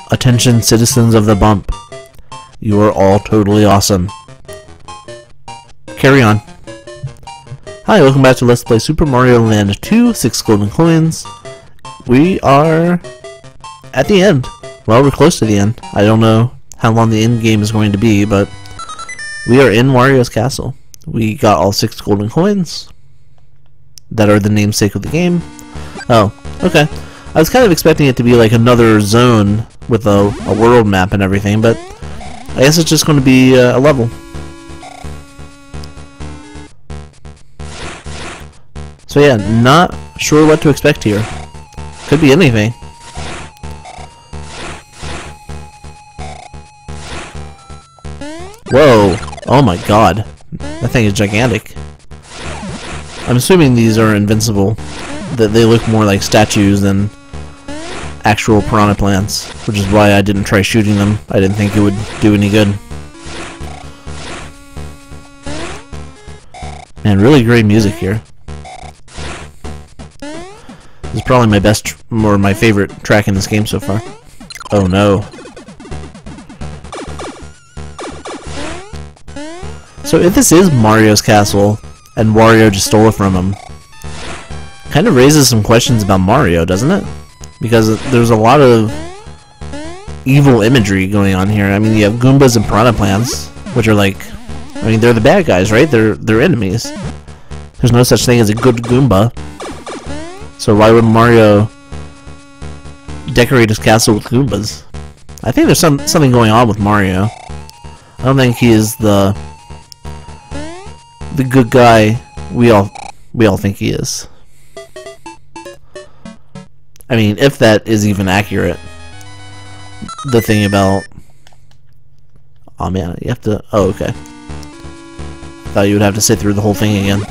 Attention citizens of the bump. You are all totally awesome. Carry on. Hi, welcome back to Let's Play Super Mario Land 2, 6 golden coins. We are at the end. Well, we're close to the end. I don't know how long the end game is going to be, but we are in Wario's castle. We got all 6 golden coins that are the namesake of the game. Oh, okay. I was kind of expecting it to be like another zone with a world map and everything, but I guess it's just going to be a level. So yeah, not sure what to expect here. Could be anything. Whoa! Oh my god. That thing is gigantic. I'm assuming these are invincible. That they look more like statues than actual piranha plants, which is why I didn't try shooting them. I didn't think it would do any good. Man, really great music here. This is probably my best, or my favorite track in this game so far. Oh no. So if this is Mario's castle, and Wario just stole it from him, kind of raises some questions about Mario, doesn't it? Because there's a lot of evil imagery going on here. I mean, you have Goombas and Piranha Plants, which are like, I mean, they're the bad guys, right? They're enemies. There's no such thing as a good Goomba. So why would Mario decorate his castle with Goombas? I think there's something going on with Mario. I don't think he is the good guy we all think he is. I mean, if that is even accurate. The thing about... Oh man, you have to... Oh, okay. Thought you would have to sit through the whole thing again.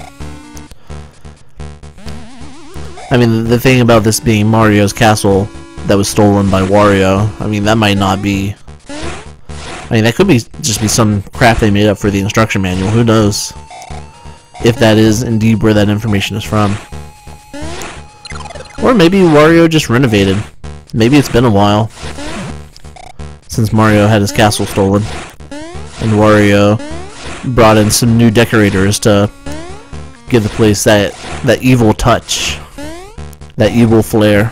I mean, the thing about this being Mario's castle that was stolen by Wario, I mean, that might not be... I mean, that could be just be some crap they made up for the instruction manual. Who knows? If that is indeed where that information is from. Or maybe Wario just renovated. Maybe it's been a while since Mario had his castle stolen, and Wario brought in some new decorators to give the place that evil touch, that evil flair.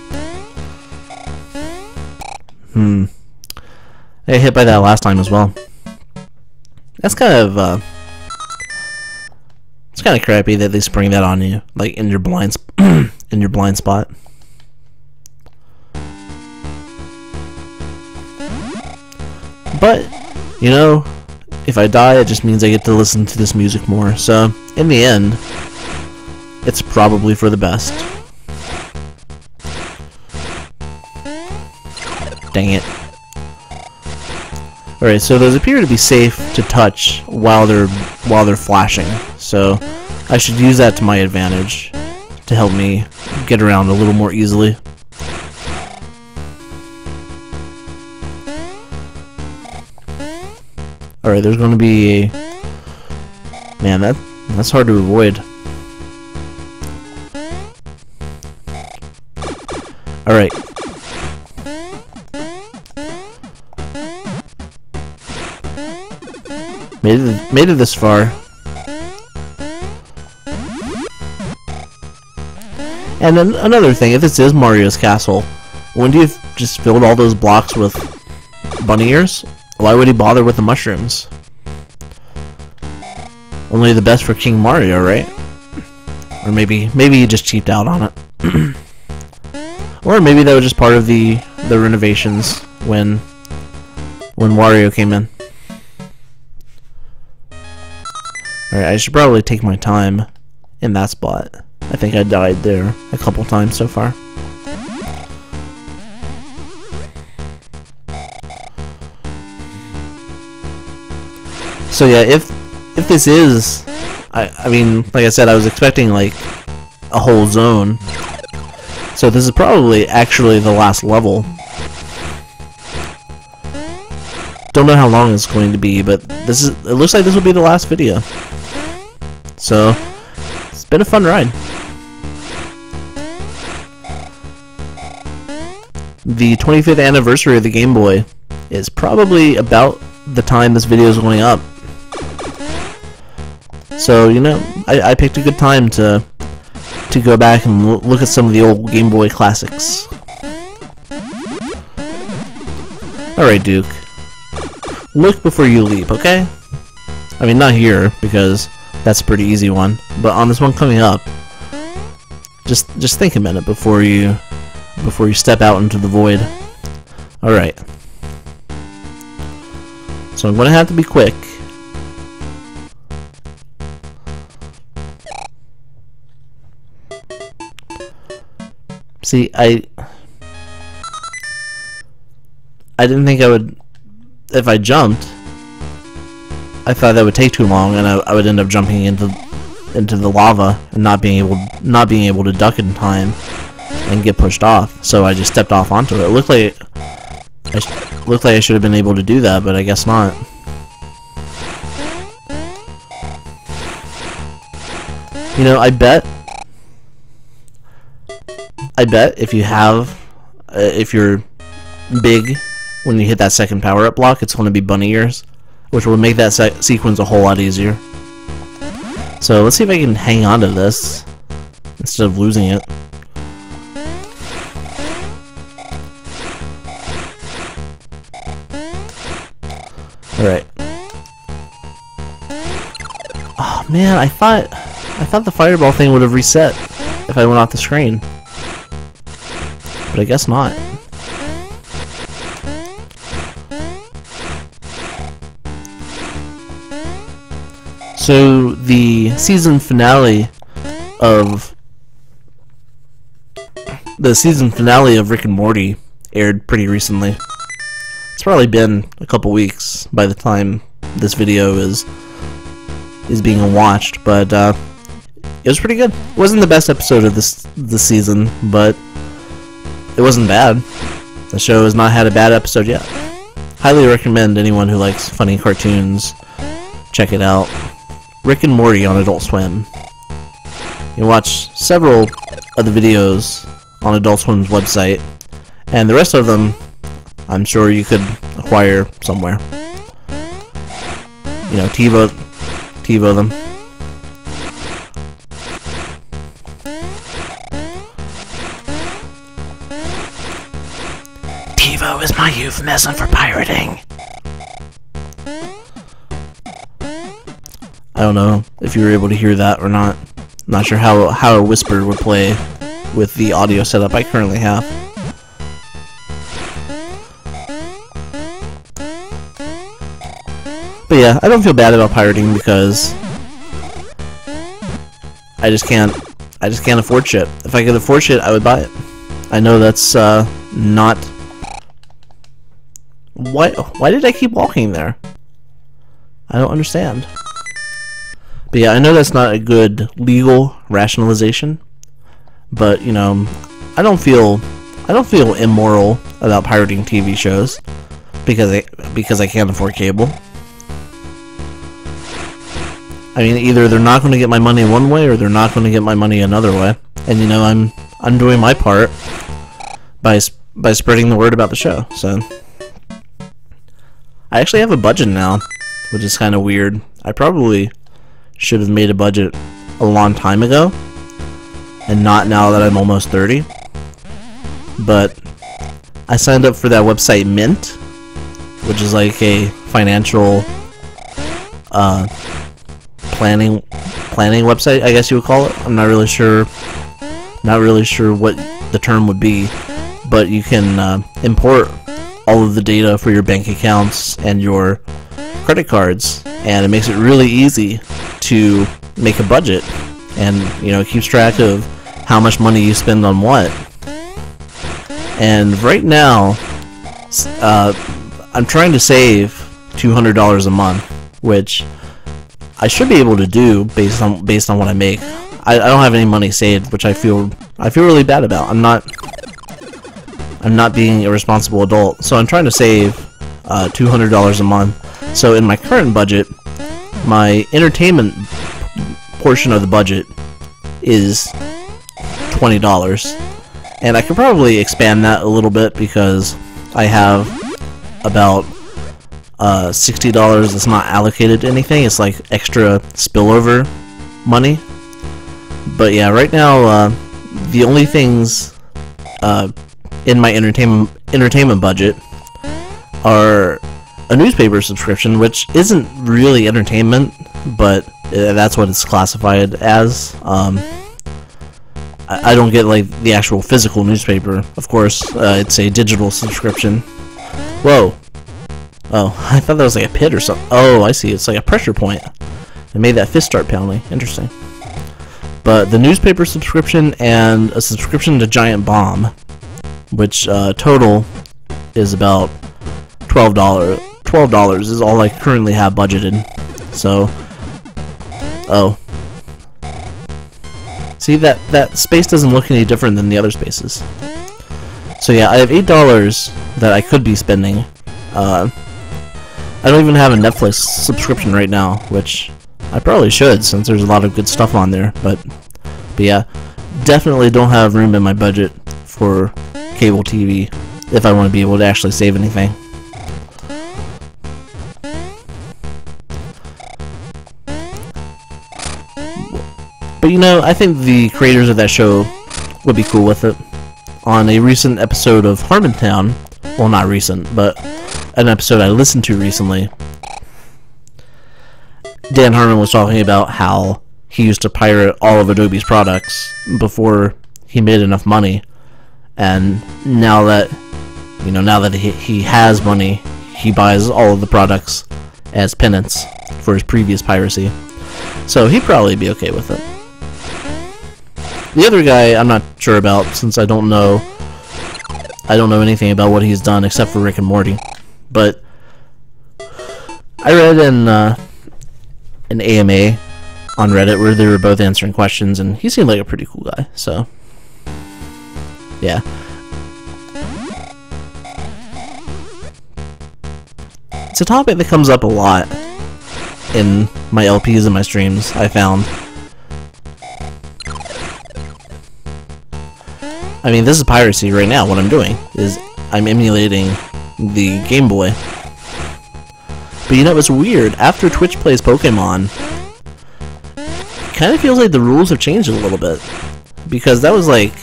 I got hit by that last time as well. That's kind of it's kind of crappy that they spring that on you, like in your blind in your blind spot. But you know, if I die, it just means I get to listen to this music more. So in the end, it's probably for the best. Dang it. Alright, so those appear to be safe to touch while they're flashing, so I should use that to my advantage to help me get around a little more easily. Alright, there's going to be a... Man, that's hard to avoid. Alright. Made it this far. And then another thing, if this is Mario's castle, wouldn't you have just filled all those blocks with bunny ears? Why would he bother with the mushrooms? Only the best for King Mario, right? Or maybe he just cheaped out on it. Or maybe that was just part of the renovations when Wario came in. Alright, I should probably take my time in that spot. I think I died there a couple times so far. So yeah, if this is... I mean, like I said, I was expecting like a whole zone. So this is probably actually the last level. Don't know how long it's going to be, but it looks like this will be the last video. So it's been a fun ride. the 25th anniversary of the Game Boy is probably about the time this video is going up. So, you know, I picked a good time to go back and look at some of the old Game Boy classics. Alright, Duke. Look before you leap, okay? I mean, not here, because that's a pretty easy one, but on this one coming up, just think a minute before you step out into the void. Alright. So I'm gonna have to be quick. See, I didn't think I would, if I jumped, I thought that would take too long and I would end up jumping into the lava and not being able to duck in time and get pushed off. So I just stepped off onto it. It looked like I should have been able to do that, but I guess not. You know, I bet if you're big when you hit that second power-up block, it's going to be bunny ears, which will make that sequence a whole lot easier. So let's see if I can hang on to this instead of losing it. Alright. Oh man, I thought the fireball thing would have reset if I went off the screen. But I guess not. So the season finale of Rick and Morty aired pretty recently. It's probably been a couple weeks by the time this video is being watched, but it was pretty good. It wasn't the best episode of this season, but it wasn't bad. The show has not had a bad episode yet. Highly recommend anyone who likes funny cartoons check it out. Rick and Morty on Adult Swim. You can watch several of the videos on Adult Swim's website, and the rest of them I'm sure you could acquire somewhere. You know, TiVo them. TiVo is my euphemism for pirating. I don't know if you were able to hear that or not. Not sure how a whisper would play with the audio setup I currently have. But yeah, I don't feel bad about pirating because I just can't afford shit. If I could afford shit, I would buy it. I know that's not. Why did I keep walking there? I don't understand. But yeah, I know that's not a good legal rationalization, but you know, I don't feel immoral about pirating TV shows because I can't afford cable. I mean, either they're not going to get my money one way or they're not going to get my money another way. And you know, I'm doing my part by spreading the word about the show. So I actually have a budget now, which is kind of weird. I probably should have made a budget a long time ago and not now that I'm almost 30. But I signed up for that website Mint, which is like a financial planning website, I guess you would call it. I'm not really sure what the term would be, but you can import all of the data for your bank accounts and your credit cards, and it makes it really easy to make a budget, and you know, it keeps track of how much money you spend on what. And right now, I'm trying to save $200 a month, which I should be able to do based on what I make. I don't have any money saved, which I feel really bad about. I'm not being a responsible adult, so I'm trying to save $200 a month. So in my current budget, my entertainment portion of the budget is $20, And I could probably expand that a little bit because I have about $60 that's not allocated to anything. It's like extra spillover money. But yeah, right now the only things in my entertainment budget are a newspaper subscription, which isn't really entertainment, but that's what it's classified as. I don't get like the actual physical newspaper, of course. It's a digital subscription. Whoa. Oh, I thought that was like a pit or something. Oh, I see. It's like a pressure point. It made that fist start pounding. Interesting. But the newspaper subscription and a subscription to Giant Bomb, which total is about $12. $12 is all I currently have budgeted. So, oh. See, that space doesn't look any different than the other spaces. So yeah, I have $8 that I could be spending. I don't even have a Netflix subscription right now, which I probably should since there's a lot of good stuff on there. But yeah, definitely don't have room in my budget for cable TV if I want to be able to actually save anything. But you know, I think the creators of that show would be cool with it. On a recent episode of Harmontown, well, not recent, but an episode I listened to recently, Dan Harmon was talking about how he used to pirate all of Adobe's products before he made enough money, and now that he has money, he buys all of the products as penance for his previous piracy. So he'd probably be okay with it. The other guy I'm not sure about, since I don't know anything about what he's done except for Rick and Morty. But I read an AMA on Reddit where they were both answering questions, and he seemed like a pretty cool guy. So yeah. It's a topic that comes up a lot in my LPs and my streams, I found. I mean, this is piracy right now. What I'm doing is I'm emulating the Game Boy. But you know, it's weird. After Twitch plays Pokemon, it kind of feels like the rules have changed a little bit. Because that was like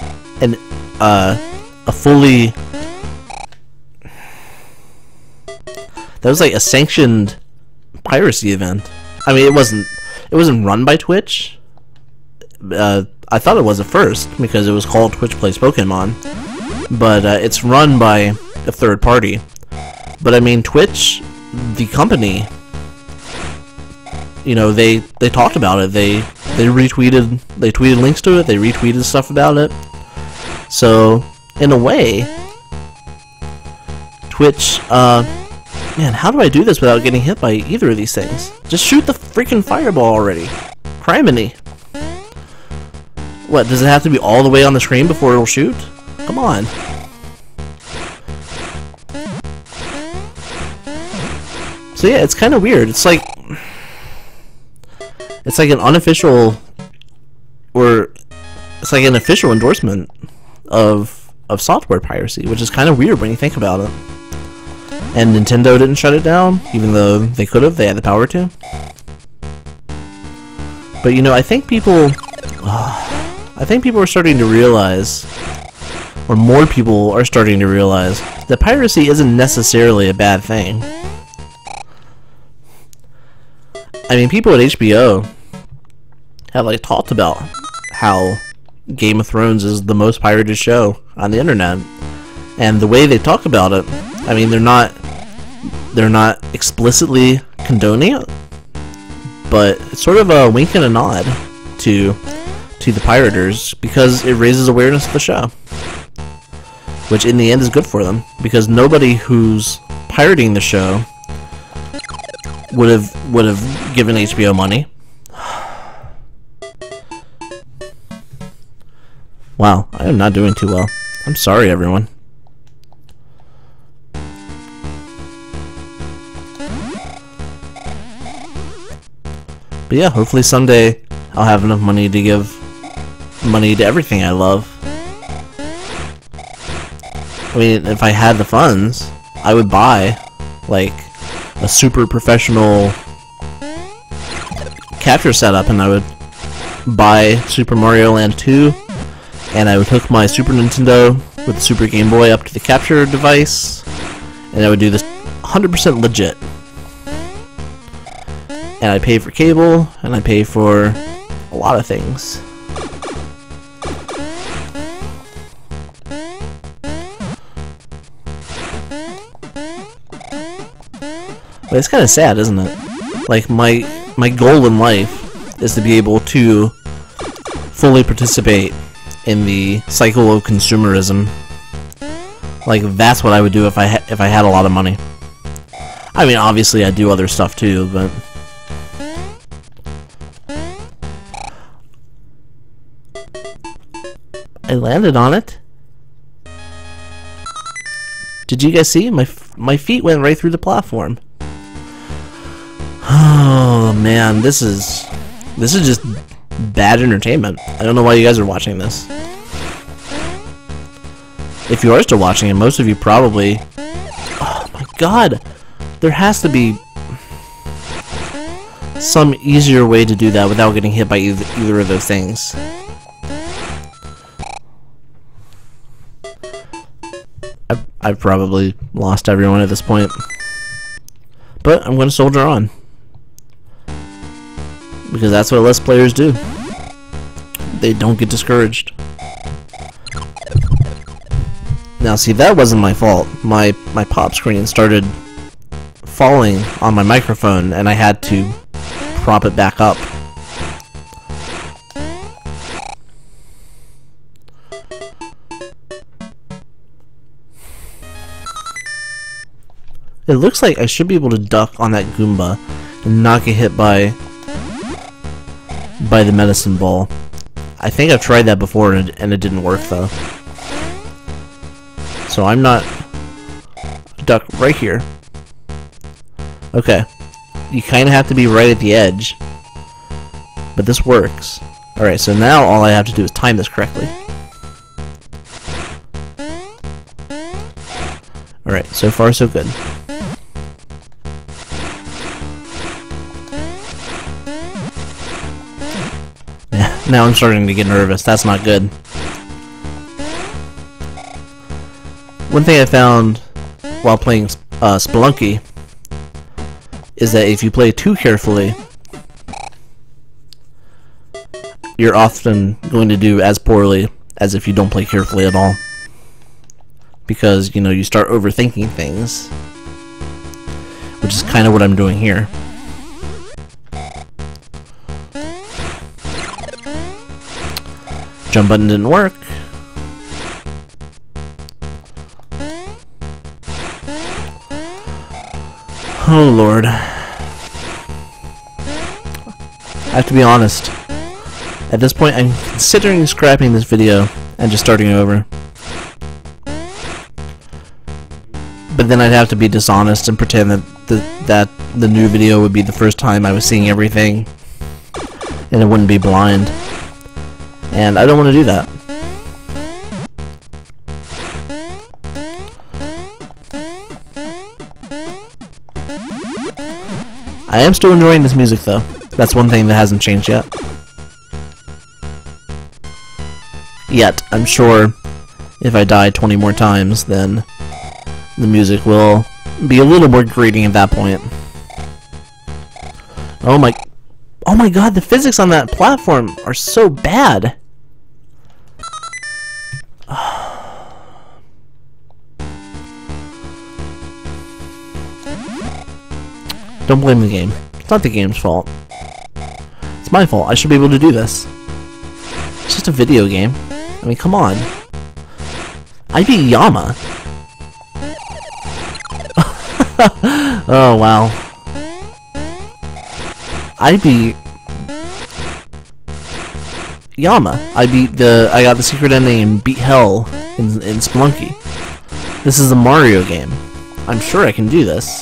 a fully... That was like a sanctioned piracy event. I mean, it wasn't run by Twitch. I thought it was at first because it was called Twitch Plays Pokemon, but it's run by a third party. But I mean, Twitch, the company, you know, they talked about it. They tweeted links to it. They retweeted stuff about it. So in a way, Twitch, man, how do I do this without getting hit by either of these things? Just shoot the freaking fireball already. Criminy. What, does it have to be all the way on the screen before it'll shoot? Come on. So yeah, it's kind of weird. It's like an unofficial, or it's like an official endorsement of software piracy, which is kind of weird when you think about it. And Nintendo didn't shut it down, even though they could have. They had the power to. But you know, I think people are starting to realize, or more people are starting to realize, that piracy isn't necessarily a bad thing. I mean, people at HBO have like talked about how Game of Thrones is the most pirated show on the internet, and the way they talk about it, I mean, they're not explicitly condoning it, but it's sort of a wink and a nod to the pirators, because it raises awareness of the show, which in the end is good for them, because nobody who's pirating the show would have given HBO money. Wow, I am not doing too well. I'm sorry, everyone. But yeah, hopefully someday I'll have enough money to give money to everything I love. I mean, if I had the funds, I would buy, like, a super professional capture setup, and I would buy Super Mario Land 2, and I would hook my Super Nintendo with the Super Game Boy up to the capture device, and I would do this 100% legit. And I pay for cable, and I pay for a lot of things. But it's kind of sad, isn't it? Like, my goal in life is to be able to fully participate in the cycle of consumerism. Like, that's what I would do if I had a lot of money. I mean, obviously I do other stuff too, but I landed on it. Did you guys see? My feet went right through the platform. Oh man, this is just bad entertainment. I don't know why you guys are watching this. If you are still watching it, most of you probably... Oh my god! There has to be some easier way to do that without getting hit by either of those things. I've probably lost everyone at this point. But I'm going to soldier on. Because that's what Let's Players do. They don't get discouraged. Now see, that wasn't my fault. My pop screen started falling on my microphone and I had to prop it back up. It looks like I should be able to duck on that Goomba and not get hit by the medicine ball. I think I've tried that before and it didn't work though. So I'm not... Duck right here. Okay. You kind of have to be right at the edge. But this works. Alright, so now all I have to do is time this correctly. Alright, so far so good. Now I'm starting to get nervous. That's not good. One thing I found while playing Spelunky is that if you play too carefully, you're often going to do as poorly as if you don't play carefully at all. Because, you know, you start overthinking things, which is kind of what I'm doing here. Jump button didn't work. Oh Lord. I have to be honest. At this point, I'm considering scrapping this video and just starting over. But then I'd have to be dishonest and pretend that the new video would be the first time I was seeing everything, and it wouldn't be blind. And I don't want to do that. I am still enjoying this music though. That's one thing that hasn't changed yet. I'm sure if I die 20 more times, then the music will be a little more grating at that point. Oh my god, the physics on that platform are so bad. Don't blame the game. It's not the game's fault. It's my fault. I should be able to do this. It's just a video game. I mean, come on. I beat Yama. Oh, wow. I beat Yama. I got the secret ending and beat Hell in Spelunky. This is a Mario game. I'm sure I can do this.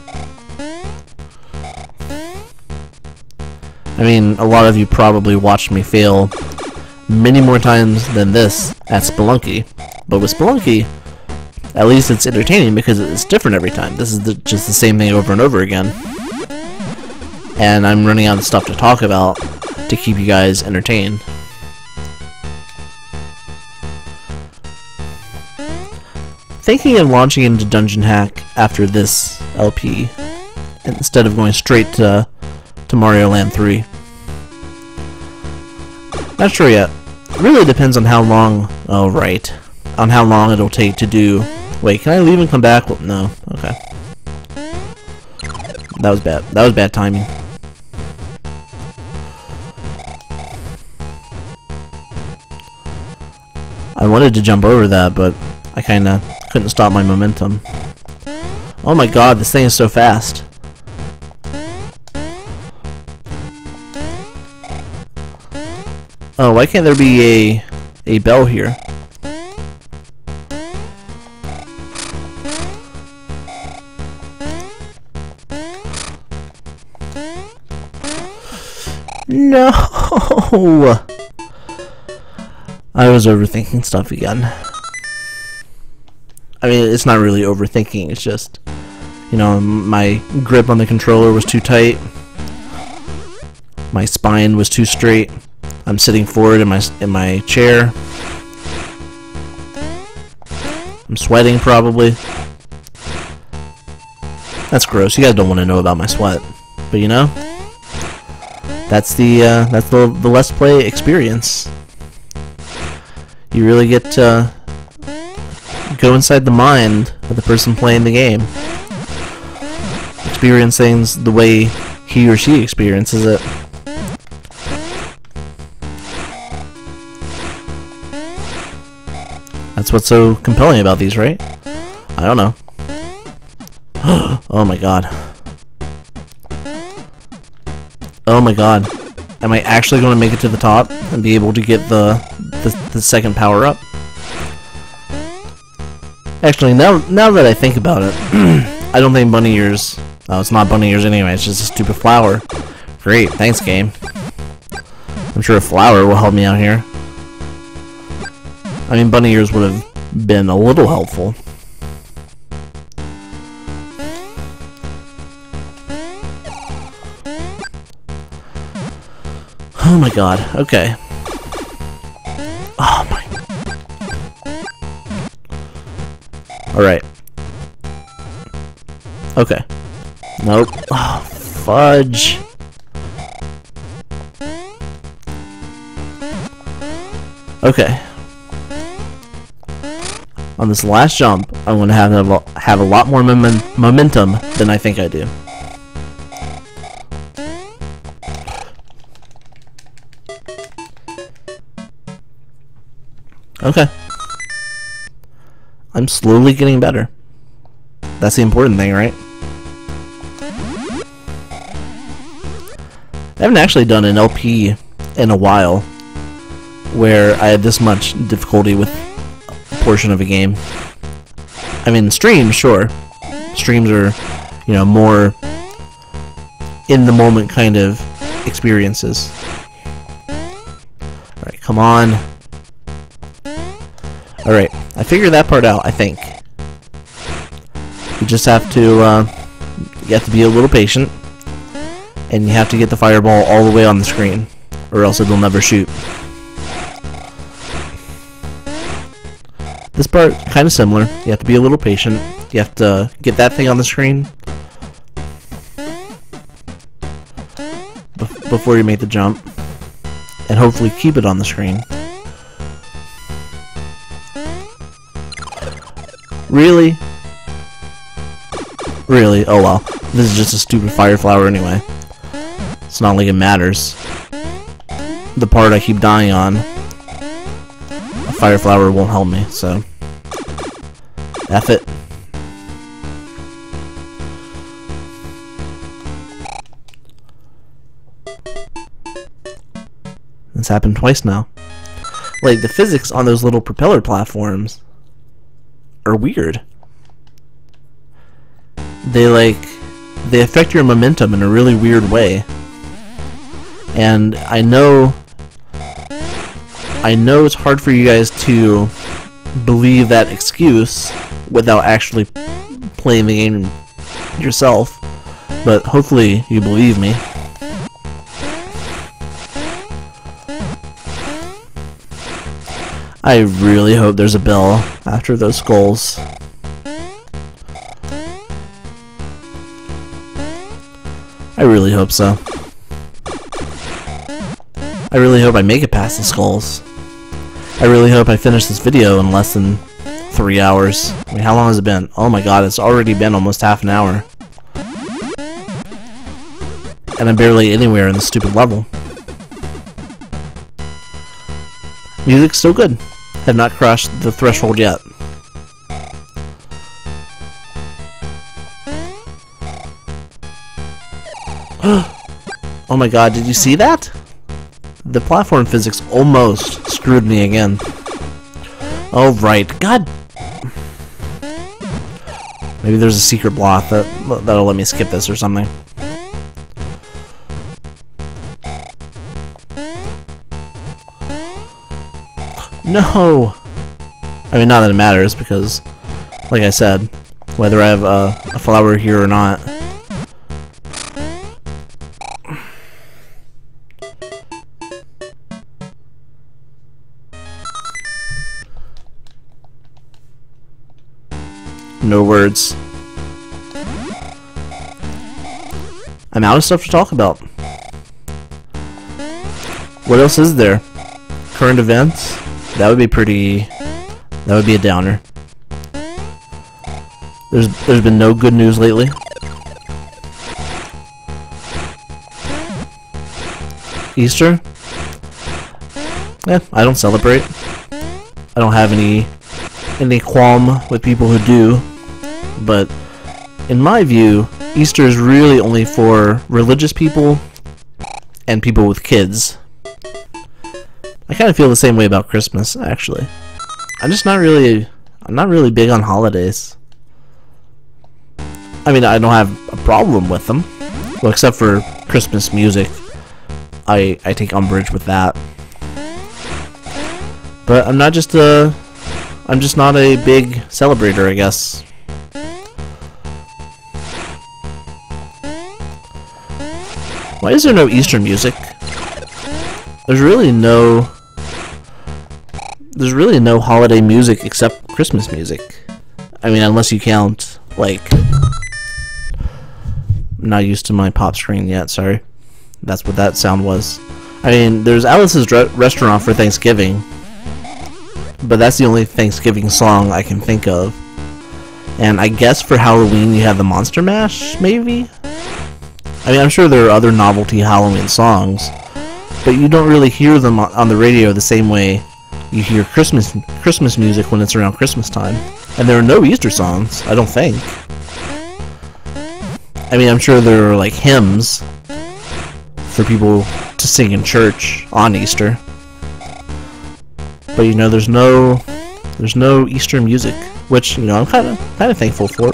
I mean, a lot of you probably watched me fail many more times than this at Spelunky. But with Spelunky, At least it's entertaining because it's different every time. This is just the same thing over and over again. And I'm running out of stuff to talk about to keep you guys entertained. Thinking of launching into Dungeon Hack after this LP instead of going straight to Mario Land 3. Not sure yet. It really depends on how long. Oh, right. On how long it'll take to do. Wait, can I leave and come back? Well, no. Okay. That was bad. That was bad timing. I wanted to jump over that, but I kinda couldn't stop my momentum. Oh my god, this thing is so fast. Oh, why can't there be a bell here? No! I was overthinking stuff again. I mean, it's not really overthinking, it's just, you know, my grip on the controller was too tight. My spine was too straight. I'm sitting forward in my chair. I'm sweating probably. That's gross. You guys don't want to know about my sweat, but you know, that's the Let's Play experience. You really get to go inside the mind of the person playing the game. Experience things the way he or she experiences it. That's what's so compelling about these, right? I don't know. Oh my god. Oh my god. Am I actually going to make it to the top and be able to get the second power up? Actually, now that I think about it, I don't think bunny ears. Oh, it's not bunny ears anyway. It's just a stupid flower. Great, thanks, game. I'm sure a flower will help me out here. I mean, bunny ears would have been a little helpful. Oh my god, okay. Oh my... Alright. Okay. Nope. Oh, fudge. Okay. On this last jump, I'm going to have a lot more momentum than I think I do. Okay. I'm slowly getting better. That's the important thing, right? I haven't actually done an LP in a while where I had this much difficulty with a portion of a game. I mean, streams, sure. Streams are, you know, more in the moment kind of experiences. Alright, come on. Alright, I figured that part out, I think. You just have to, you have to be a little patient, and you have to get the fireball all the way on the screen, or else it'll never shoot. This part, kind of similar. You have to be a little patient. You have to get that thing on the screen before you make the jump, and hopefully keep it on the screen. Really? Really? Oh well. This is just a stupid fire flower anyway. It's not like it matters. The part I keep dying on, a fire flower won't help me, so F it. This happened twice now. Like, the physics on those little propeller platforms are weird. They affect your momentum in a really weird way. And I know it's hard for you guys to believe that excuse without actually playing the game yourself, but hopefully you believe me. I really hope there's a bell after those skulls. I really hope so. I really hope I make it past the skulls. I really hope I finish this video in less than 3 hours. I mean, how long has it been? Oh my god, it's already been almost half an hour. And I'm barely anywhere in the stupid level. Music's still good. Have not crossed the threshold yet. Oh my god, did you see that? The platform physics almost screwed me again. Oh right, god. Maybe there's a secret block that'll let me skip this or something. No! I mean, not that it matters, because, like I said, whether I have a flower here or not. No words. I'm out of stuff to talk about. What else is there? Current events? That would be pretty... That would be a downer. There's been no good news lately. Easter? I don't celebrate. I don't have any qualm with people who do. But in my view, Easter is really only for religious people and people with kids. I kind of feel the same way about Christmas, actually. I'm not really big on holidays. I mean, I don't have a problem with them. Well, except for Christmas music. I take umbrage with that. But I'm just not a big celebrator, I guess. Why is there no Easter music? There's really no holiday music except Christmas music. I mean, unless you count, like... I'm not used to my pop screen yet, sorry. That's what that sound was. I mean, there's Alice's Restaurant for Thanksgiving. But that's the only Thanksgiving song I can think of. And I guess for Halloween you have the Monster Mash, maybe? I mean, I'm sure there are other novelty Halloween songs, but you don't really hear them on the radio the same way you hear Christmas music when it's around Christmas time. And there are no Easter songs, I don't think. I mean, I'm sure there are like hymns for people to sing in church on Easter. But you know, there's no Easter music, which, you know, I'm kind of thankful for.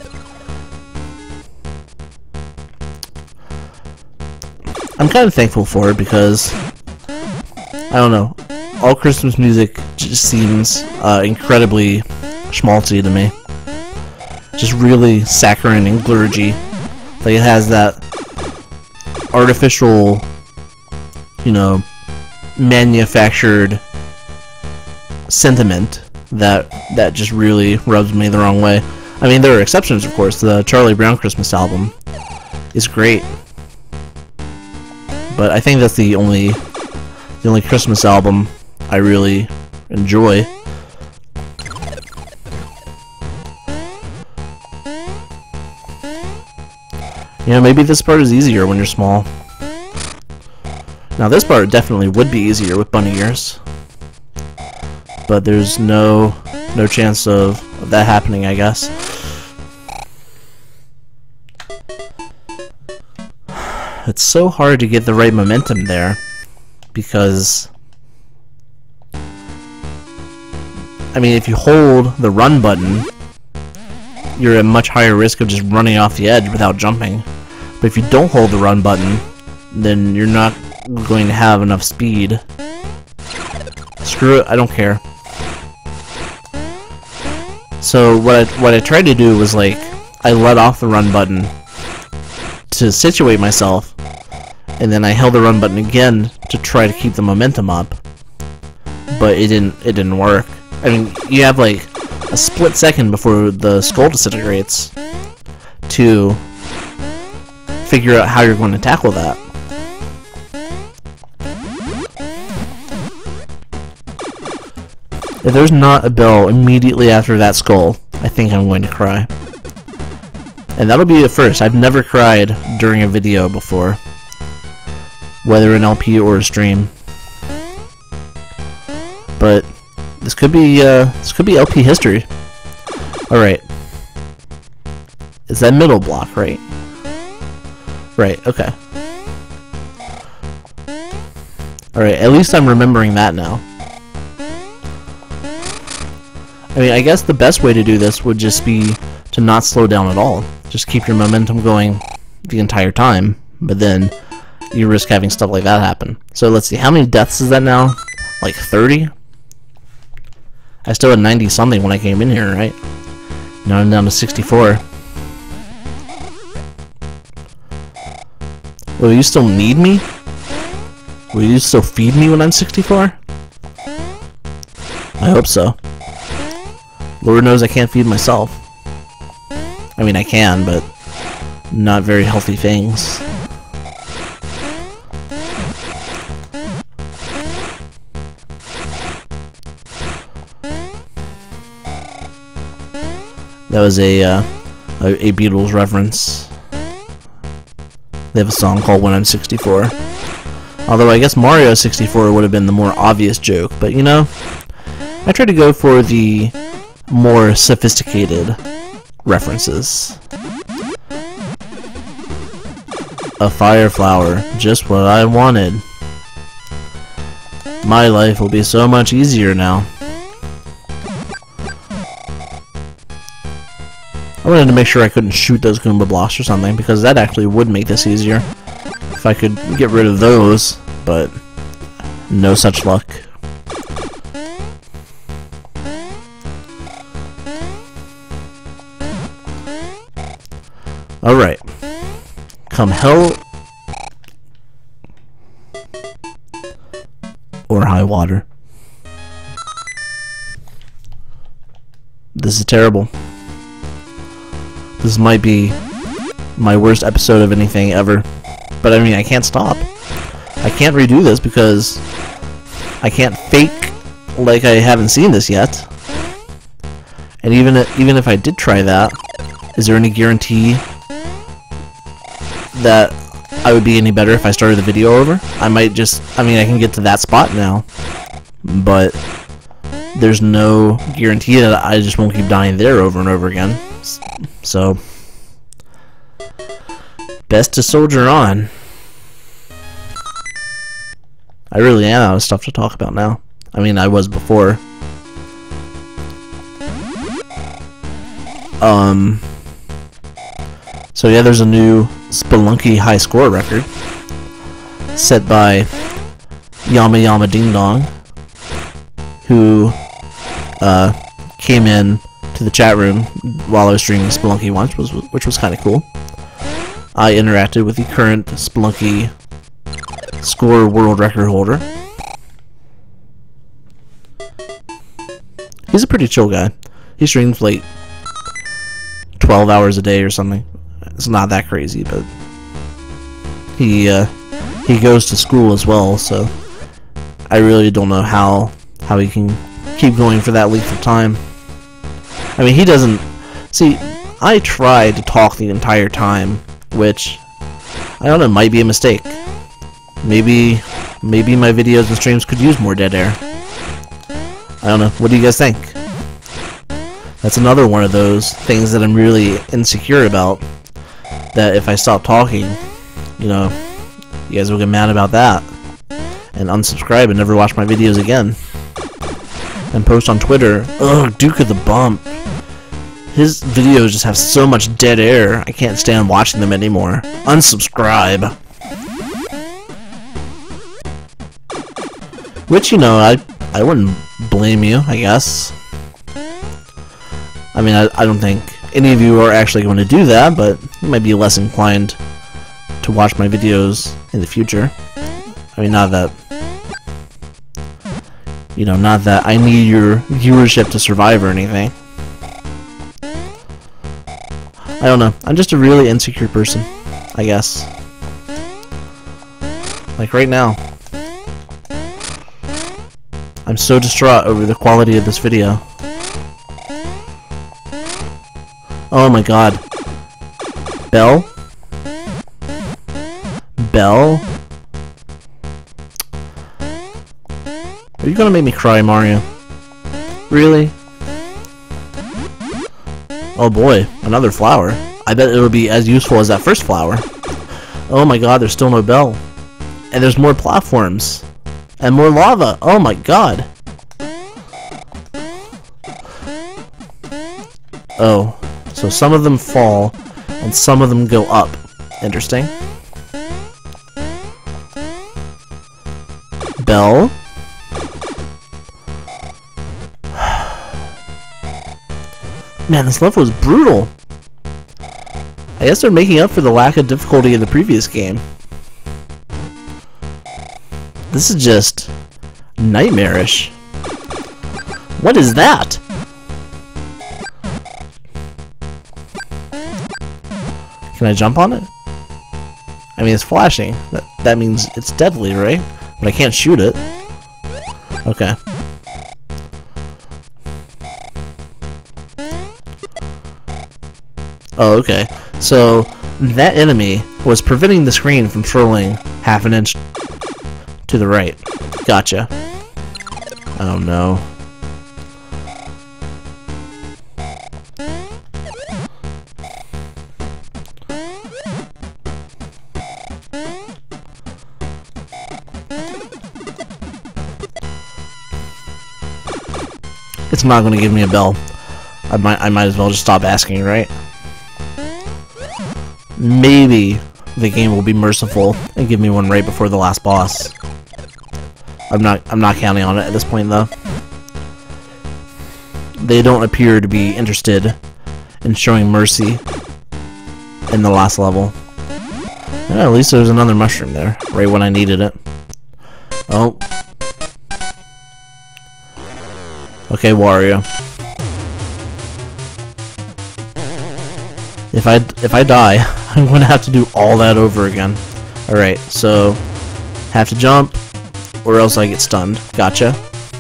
I'm kind of thankful for it because, I don't know, all Christmas music just seems incredibly schmaltzy to me. Just really saccharine and glurgy. Like, it has that artificial, you know, manufactured sentiment that just really rubs me the wrong way. I mean, there are exceptions, of course. The Charlie Brown Christmas album is great, but I think that's the only Christmas album I really enjoy. You know, maybe this part is easier when you're small. Now, this part definitely would be easier with bunny ears, but there's no chance of that happening, I guess. It's so hard to get the right momentum there, because I mean, if you hold the run button, you're at much higher risk of just running off the edge without jumping. But if you don't hold the run button, then you're not going to have enough speed. Screw it, I don't care. So what I tried to do was, like, I let off the run button to situate myself, and then I held the run button again to try to keep the momentum up, but it didn't work. I mean, you have like a split second before the skull disintegrates to figure out how you're going to tackle that. If there's not a bell immediately after that skull, I think I'm going to cry. And that'll be a first. I've never cried during a video before, whether an LP or a stream. But this could be LP history. All right, it's that middle block, right? Right. Okay. All right. At least I'm remembering that now. I mean, I guess the best way to do this would just be to not slow down at all. Just keep your momentum going the entire time, but then you risk having stuff like that happen. So let's see, how many deaths is that now? Like 30? I still had 90 something when I came in here, right? Now I'm down to 64. Will you still need me? Will you still feed me when I'm 64? I hope so. Lord knows I can't feed myself. I mean, I can, but not very healthy things. That was a Beatles reference. They have a song called When I'm 64. Although I guess Mario 64 would have been the more obvious joke, but you know, I tried to go for the more sophisticated references. A fire flower, just what I wanted. My life will be so much easier now. I wanted to make sure I couldn't shoot those Goomba blocks or something, because that actually would make this easier if I could get rid of those, but no such luck. Alright. Come hell or high water. This is terrible. This might be my worst episode of anything ever. But I mean, I can't stop. I can't redo this because I can't fake like I haven't seen this yet. And even if I did try that, is there any guarantee that I would be any better if I started the video over? I might just, I mean, I can get to that spot now, but there's no guarantee that I just won't keep dying there over and over again. So, best to soldier on. I really am out of stuff to talk about now. I mean, I was before. So yeah, there's a new Spelunky high score record set by Yama Yama Ding Dong, who came in to the chat room while I was streaming Spelunky once, which was kind of cool. I interacted with the current Spelunky score world record holder. He's a pretty chill guy. He streams like 12 hours a day or something. It's not that crazy, but he goes to school as well, so I really don't know how he can keep going for that length of time. I mean, he doesn't... See, I tried to talk the entire time, which, I don't know, might be a mistake. Maybe my videos and streams could use more dead air. I don't know. What do you guys think? That's another one of those things that I'm really insecure about. That if I stop talking, you know, you guys will get mad about that and unsubscribe and never watch my videos again. And post on Twitter, ugh, Duke of the Bump. His videos just have so much dead air, I can't stand watching them anymore. Unsubscribe. Which, you know, I wouldn't blame you, I guess. I mean, I don't think any of you are actually going to do that, but you might be less inclined to watch my videos in the future. I mean, not that, you know, not that I need your viewership to survive or anything. I don't know. I'm just a really insecure person, I guess. Like right now. I'm so distraught over the quality of this video. Oh my god. Bell? Bell? Are you gonna make me cry, Mario? Really? Oh boy, another flower. I bet it'll be as useful as that first flower. Oh my god, there's still no bell. And there's more platforms. And more lava. Oh my god. Oh, so some of them fall and some of them go up. Interesting. Bell? Man, this level is brutal. I guess they're making up for the lack of difficulty in the previous game. This is just nightmarish. What is that? Can I jump on it? I mean, it's flashing. That means it's deadly, right? But I can't shoot it. Okay. Oh, okay. So, that enemy was preventing the screen from scrolling half an inch to the right. Gotcha. Oh no. It's not going to give me a bell. I might as well just stop asking, right? Maybe the game will be merciful and give me one right before the last boss. I'm not counting on it at this point though. They don't appear to be interested in showing mercy in the last level. Yeah, at least there's another mushroom there, right when I needed it. Oh. Okay, Wario. If I die, I'm gonna have to do all that over again. Alright, so have to jump, or else I get stunned. Gotcha.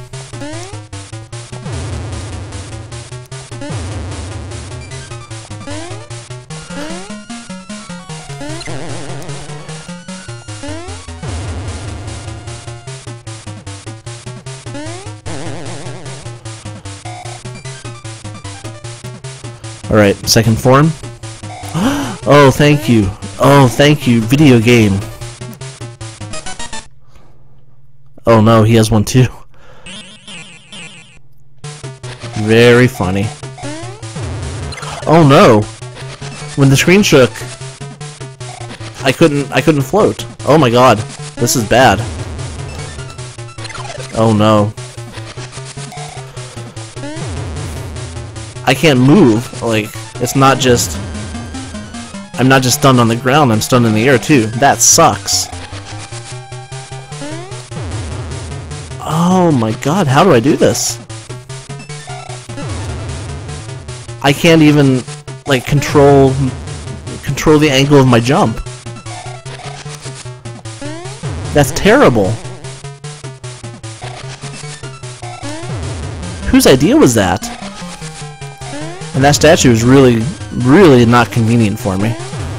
Alright, second form. Oh, thank you. Oh, thank you, video game. Oh no, he has one too. Very funny. Oh no! When the screen shook, I couldn't float. Oh my god, this is bad. Oh no. I can't move. Like, it's not just... I'm not just stunned on the ground, I'm stunned in the air too. That sucks. Oh my god, how do I do this? I can't even, like, control the angle of my jump. That's terrible. Whose idea was that? And that statue is really, really not convenient for me.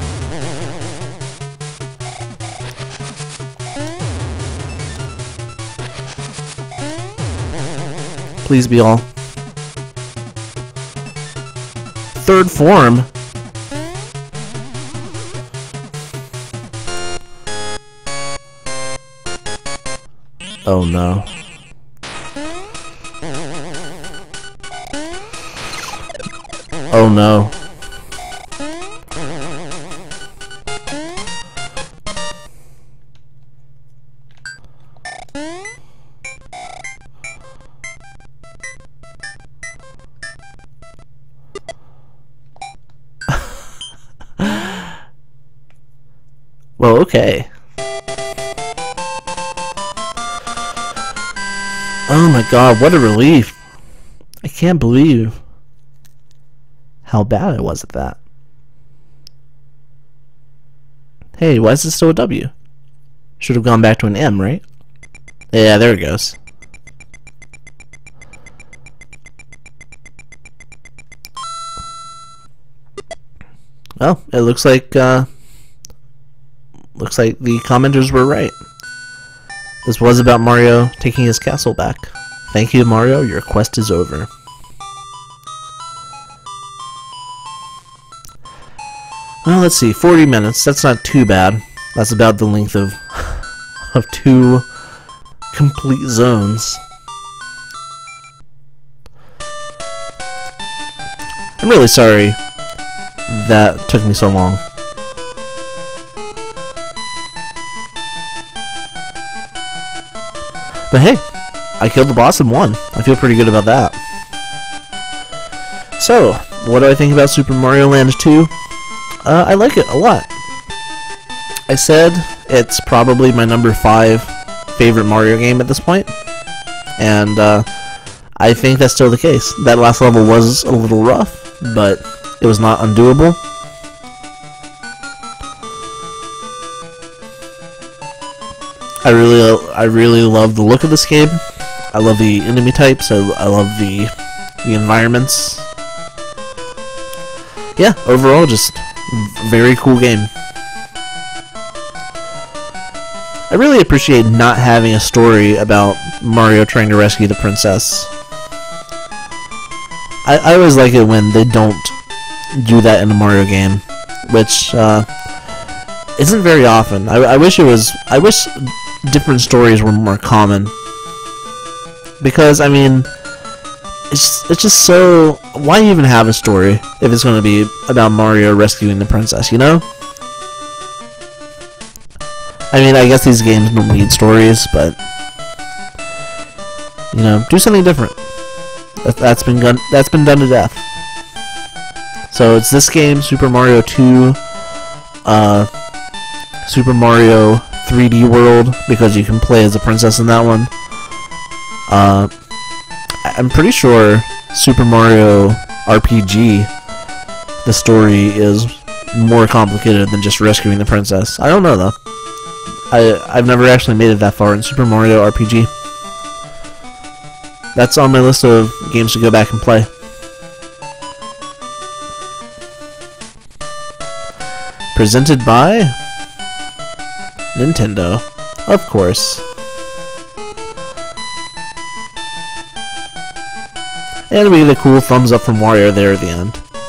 Please be all. Third form? Oh no. Oh no. Well, okay. Oh my god, what a relief. I can't believe how bad I was at that. Hey, why is this still a W? Should have gone back to an M, right? Yeah, there it goes. Well, it looks like the commenters were right. This was about Mario taking his castle back. Thank you, Mario. Your quest is over. Well, let's see. 40 minutes. That's not too bad. That's about the length of 2 complete zones. I'm really sorry that took me so long. But hey, I killed the boss and won. I feel pretty good about that. So, what do I think about Super Mario Land 2? I like it a lot. I said it's probably my number 5 favorite Mario game at this point, and I think that's still the case. That last level was a little rough, but it was not undoable. I really love the look of this game. I love the enemy types. I love the environments. Yeah, overall, just very cool game. I really appreciate not having a story about Mario trying to rescue the princess. I always like it when they don't do that in a Mario game, which isn't very often. I wish it was. I wish different stories were more common, because I mean, it's just so. Why even have a story if it's going to be about Mario rescuing the princess? You know. I mean, I guess these games don't need stories, but you know, do something different. That's been done to death. So it's this game, Super Mario 2, Super Mario 3D World, because you can play as a princess in that one. I'm pretty sure Super Mario RPG, the story is more complicated than just rescuing the princess. I don't know though. I've never actually made it that far in Super Mario RPG. That's on my list of games to go back and play. Presented by Nintendo, of course. And we get a cool thumbs up from Wario there at the end.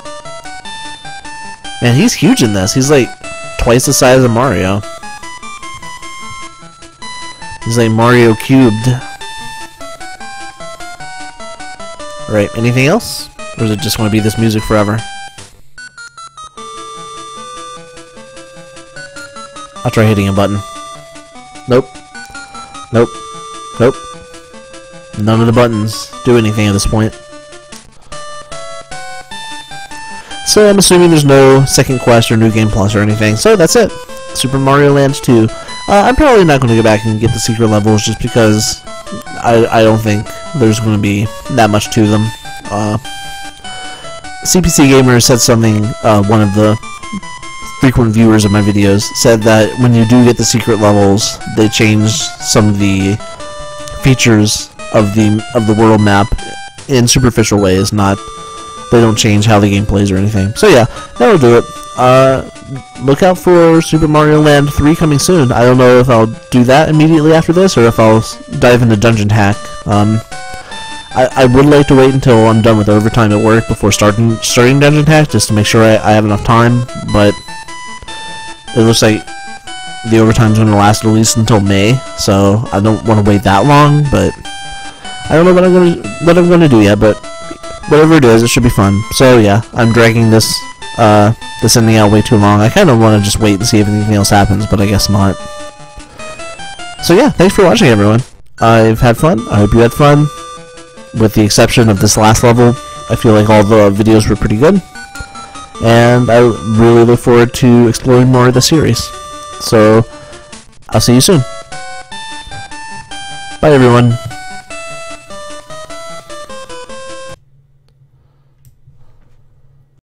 Man, he's huge in this. He's like twice the size of Mario. He's like Mario cubed. Right, anything else? Or is it just going to be this music forever? I'll try hitting a button. Nope. Nope. Nope. None of the buttons do anything at this point. So I'm assuming there's no second quest or new game plus or anything. So that's it. Super Mario Land 2. I'm probably not going to go back and get the secret levels just because I don't think there's going to be that much to them. CPC Gamer said something, one of the frequent viewers of my videos, said that when you do get the secret levels, they change some of the features of the world map in superficial ways, they don't change how the game plays or anything. So yeah, that'll do it. Look out for Super Mario Land 3 coming soon. I don't know if I'll do that immediately after this, or if I'll dive into Dungeon Hack. I would like to wait until I'm done with overtime at work before starting Dungeon Hack, just to make sure I have enough time, but it looks like the overtime's going to last at least until May, so I don't want to wait that long, but I don't know what I'm going to do yet, but whatever it is, it should be fun. So yeah, I'm dragging this ending out way too long. I kind of want to just wait and see if anything else happens, but I guess not. So yeah, thanks for watching, everyone. I've had fun. I hope you had fun. With the exception of this last level, I feel like all the videos were pretty good. And I really look forward to exploring more of the series. So, I'll see you soon. Bye, everyone.